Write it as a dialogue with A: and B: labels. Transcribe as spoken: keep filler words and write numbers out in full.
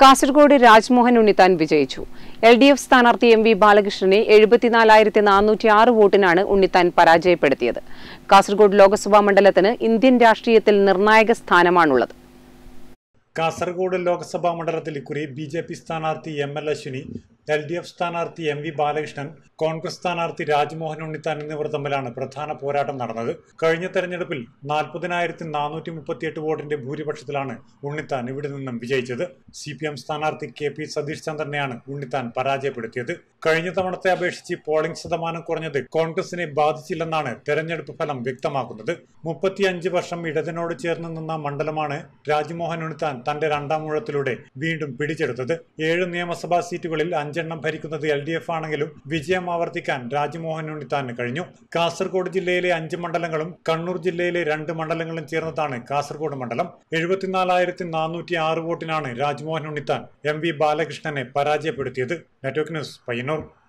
A: കാസർഗോഡ് രാജ്മോഹൻ ഉണ്ണിത്താൻ വിജയിച്ചു. L D F സ്ഥാനാർത്ഥി M V ബാലകൃഷ്ണനെ എഴുപത്തിനാലായിരത്തി നാനൂറ്റി ആറ് വോട്ടിനാണ് ഉണ്ണിത്താൻ പരാജയപ്പെടുത്തിയത്. കാസർഗോഡ് ലോക്സഭാ മണ്ഡലത്തിന് ഇന്ത്യൻ രാഷ്ട്രീയത്തിൽ നിർണായക സ്ഥാനമാണുള്ളത്.
B: കാസർഗോഡ് ലോക്സഭാ മണ്ഡലത്തിൽ ഇക്കുറി ബി ജെ പി സ്ഥാനാർത്ഥി M L Ashwini, L D F സ്ഥാനാർത്ഥി എം വി ബാലകൃഷ്ണൻ, കോൺഗ്രസ് സ്ഥാനാർത്ഥി രാജ്മോഹൻ ഉണ്ണിത്താൻ എന്നിവർ തമ്മിലാണ് പ്രധാന പോരാട്ടം നടന്നത്. കഴിഞ്ഞ തെരഞ്ഞെടുപ്പിൽ നാൽപ്പതിനായിരത്തി നാനൂറ്റി മുപ്പത്തിയെട്ട് വോട്ടിന്റെ ഭൂരിപക്ഷത്തിലാണ് ഉണ്ണിത്താൻ ഇവിടെ നിന്നും വിജയിച്ചത്. സി പി എം സ്ഥാനാർത്ഥി കെ പി സതീഷ് ചന്ദ്രനെയാണ് ഉണ്ണിത്താൻ പരാജയപ്പെടുത്തിയത്. കഴിഞ്ഞ തവണത്തെ അപേക്ഷിച്ച് പോളിംഗ് ശതമാനം കുറഞ്ഞത് കോൺഗ്രസിനെ ബാധിച്ചില്ലെന്നാണ് തെരഞ്ഞെടുപ്പ് ഫലം വ്യക്തമാക്കുന്നത്. മുപ്പത്തിയഞ്ച് വർഷം ഇടതിനോട് ചേർന്ന് നിന്ന മണ്ഡലമാണ് രാജ്മോഹൻ ഉണ്ണിത്താൻ തന്റെ രണ്ടാം ഊഴത്തിലൂടെ വീണ്ടും പിടിച്ചെടുത്തത്. ഏഴ് നിയമസഭാ സീറ്റുകളിൽ അഞ്ചെണ്ണം ഭരിക്കുന്നത് എൽ ഡി എഫ് ആണെങ്കിലും വിജയം ആവർത്തിക്കാൻ രാജ്മോഹൻ ഉണ്ണിത്താന് കഴിഞ്ഞു. കാസർഗോഡ് ജില്ലയിലെ അഞ്ച് മണ്ഡലങ്ങളും കണ്ണൂർ ജില്ലയിലെ രണ്ട് മണ്ഡലങ്ങളും ചേർന്നതാണ് കാസർഗോഡ് മണ്ഡലം. എഴുപത്തിനാലായിരത്തി നാനൂറ്റി ആറ് വോട്ടിനാണ് രാജ്മോഹൻ ഉണ്ണിത്താൻ എം വി ബാലകൃഷ്ണനെ പരാജയപ്പെടുത്തിയത്. Network news, Payyanur.